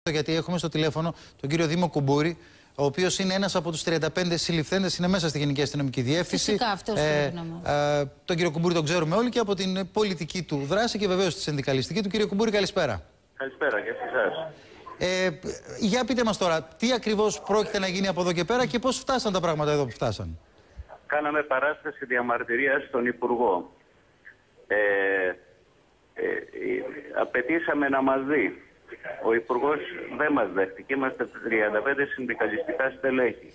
αυτό, γιατί έχουμε στο τηλέφωνο τον κύριο Δήμο Κουμπούρη, ο οποίος είναι ένας από τους 35 συλληφθέντες, είναι μέσα στη Γενική Αστυνομική Διεύθυνση. Φυσικά, αυτός πρέπει να μας. Τον κύριο Κουμπούρη τον ξέρουμε όλοι και από την πολιτική του δράση και βεβαίως τη συνδικαλιστική του. Κύριε Κουμπούρη, καλησπέρα. Καλησπέρα και σε εσάς. Για πείτε μας τώρα, τι ακριβώς πρόκειται να γίνει από εδώ και πέρα και πώς φτάσαν τα πράγματα εδώ που φτάσαν. Κάναμε παράσταση διαμαρτυρίας στον Υπουργό. Απαιτήσαμε να μας δει. Ο Υπουργός δεν μας δέχτηκε. Είμαστε 35 συνδικαλιστικά στελέχη.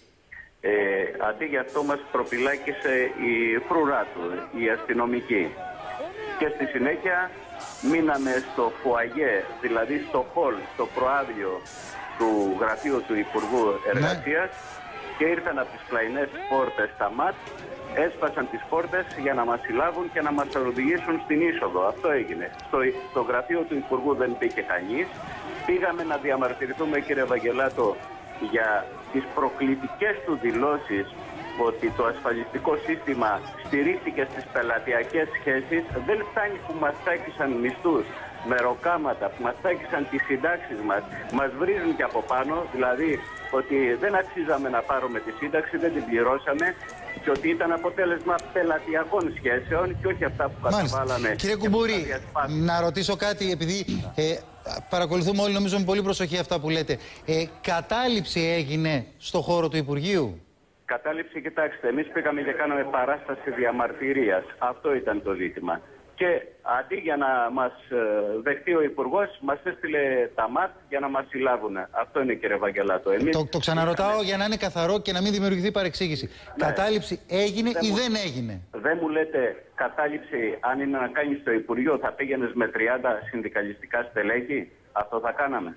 Αντί για αυτό μας προπυλάκησε η φρουρά του, η αστυνομική. Και στη συνέχεια μείναμε στο φουαγέ, δηλαδή στο χολ, στο προάδειο του γραφείου του Υπουργού Εργασίας, και ήρθαν από τις πλαϊνές πόρτες τα ΜΑΤ, έσπασαν τις πόρτες για να μας συλλάβουν και να μας οδηγήσουν στην είσοδο. Αυτό έγινε. Στο γραφείο του Υπουργού δεν μπήκε κανείς. Πήγαμε να διαμαρτυρηθούμε, κύριε Βαγγελάτο, για τις προκλητικές του δηλώσεις ότι το ασφαλιστικό σύστημα στηρίχθηκε στις πελατειακές σχέσεις. Δεν φτάνει που μας τάκησαν μισθούς με ροκάματα, που μας τάκησαν τις συντάξεις μας βρίζουν και από πάνω, δηλαδή ότι δεν αξίζαμε να πάρουμε τη σύνταξη, δεν την πληρώσαμε και ότι ήταν αποτέλεσμα πελατειακών σχέσεων και όχι αυτά που καταβάλαμε. Κύριε Κουμπούρη, να ρωτήσω κάτι, επειδή παρακολουθούμε όλοι νομίζω με πολύ προσοχή αυτά που λέτε. Κατάληψη έγινε στο χώρο του Υπουργείου? Κατάληψη, κοιτάξτε, εμείς πήγαμε και κάναμε παράσταση διαμαρτυρίας. Αυτό ήταν το ζήτημα. Και αντί για να μας δεχτεί ο Υπουργός, μας έστειλε τα ΜΑΤ για να μας συλλάβουν. Αυτό είναι, κύριε Βαγγελάτο. Το ξαναρωτάω για να είναι καθαρό και να μην δημιουργηθεί παρεξήγηση. Ναι. Κατάληψη έγινε ή δεν έγινε? Δεν μου λέτε κατάληψη, αν είναι να κάνεις στο Υπουργείο, θα πήγαινες με 30 συνδικαλιστικά στελέχη? Αυτό θα κάναμε.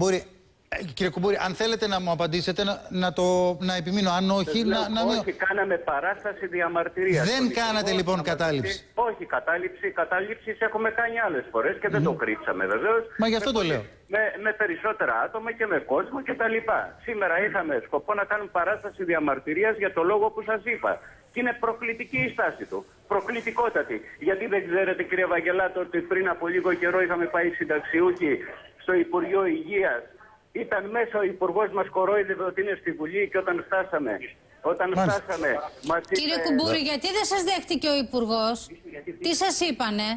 Κύριε Κουμπούρη, αν θέλετε να μου απαντήσετε, να επιμείνω. Αν όχι, όχι, κάναμε παράσταση διαμαρτυρίας. Δεν κάνατε λοιπόν κατάληψη? Όχι, κατάληψης έχουμε κάνει άλλες φορές και δεν το κρύψαμε βεβαίως. Μα γι' αυτό το λέω. Με περισσότερα άτομα και με κόσμο κτλ. Σήμερα είχαμε σκοπό να κάνουμε παράσταση διαμαρτυρίας για το λόγο που σας είπα. Και είναι προκλητική η στάση του. Προκλητικότατη. Γιατί δεν ξέρετε, κύριε Βαγγελάτο, ότι πριν από λίγο καιρό είχαμε πάει συνταξιούχοι στο Υπουργείο Υγείας. Ήταν μέσα ο Υπουργός, μας κορόιδευε ότι είναι στη Βουλή και όταν φτάσαμε μας είπε... Κύριε Κουμπούρη, γιατί δεν σας δέχτηκε ο Υπουργός? Τι σας είπανε?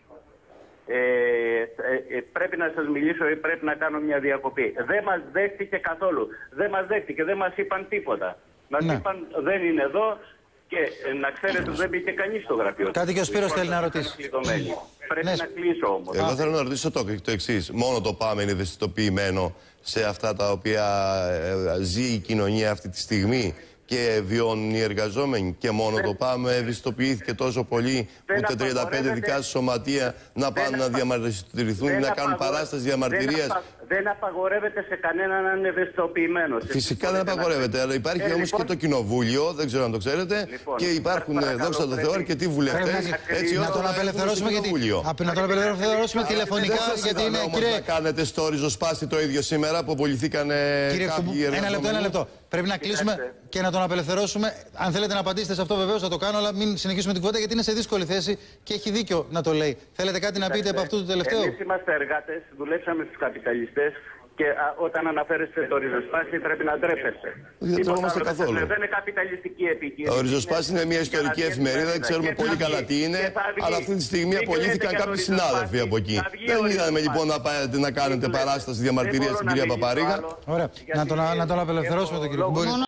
Πρέπει να σας μιλήσω ή πρέπει να κάνω μια διακοπή. Δεν μας δέχτηκε καθόλου. Δεν μας δέχτηκε, δεν μας είπαν τίποτα. Μας είπαν δεν είναι εδώ και να ξέρετε δεν μπήκε κανείς στο γραφείο. Κάτι και ο Σπύρος θέλει να ρωτήσει. Πρέπει να κλείσω όμως. Εγώ θέλω να ρωτήσω το εξής. Μόνο το ΠΑΜ είναι ευαισθητοποιημένο σε αυτά τα οποία ζει η κοινωνία αυτή τη στιγμή και βιώνουν οι εργαζόμενοι, και μόνο το ΠΑΜ ευαισθητοποιήθηκε τόσο πολύ ούτε 35 δικά σας σωματεία να πάνε να διαμαρτυρηθούν ή να κάνουν παράσταση διαμαρτυρίας? Δεν απαγορεύεται σε κανέναν να είναι ευαισθητοποιημένος. Φυσικά δεν απαγορεύεται, αλλά υπάρχει όμως και το Κοινοβούλιο, δεν ξέρω αν το ξέρετε, και υπάρχουν, δόξα τω Θεώ, αρκετοί βουλευτές, έτσι ώστε να τον απελευθερώσουμε, να τον απελευθερώσουμε τηλεφωνικά, γιατί είναι, κύριε... Να κάνετε στο ριζοσπάστη το ίδιο σήμερα που απολυθήκαν κάποιοι εργαζόμενοι. Ένα λεπτό. Πρέπει να κλείσουμε και να τον απελευθερώσουμε. Αν θέλετε να απαντήσετε σε αυτό, βεβαίως θα το κάνω, αλλά μην συνεχίσουμε την κουβέντα γιατί είναι σε δύσκολη θέση και έχει δίκιο να το λέει. Θέλετε κάτι να πείτε από αυτού του τελευταίου? Εμείς είμαστε εργάτες, δουλέψαμε στους καπιταλιστές και όταν αναφέρεστε το ριζοσπάστη πρέπει να ντρέπεστε. Δεν τρόμαστε καθόλου. Δεν είναι καπιταλιστική επιχείρηση. Ο ριζοσπάστη είναι μια ιστορική εφημερίδα, ξέρουμε πολύ καλά τι είναι, αλλά αυτή τη στιγμή απολύθηκαν κάποιοι συνάδελφοι από εκεί. Δεν είδαμε λοιπόν να κάνετε παράσταση διαμαρτυρία στην κυρία Παπαρίγα. Ωραία. Να τον απελευθερώσουμε τον κύριο Κουμπούρη.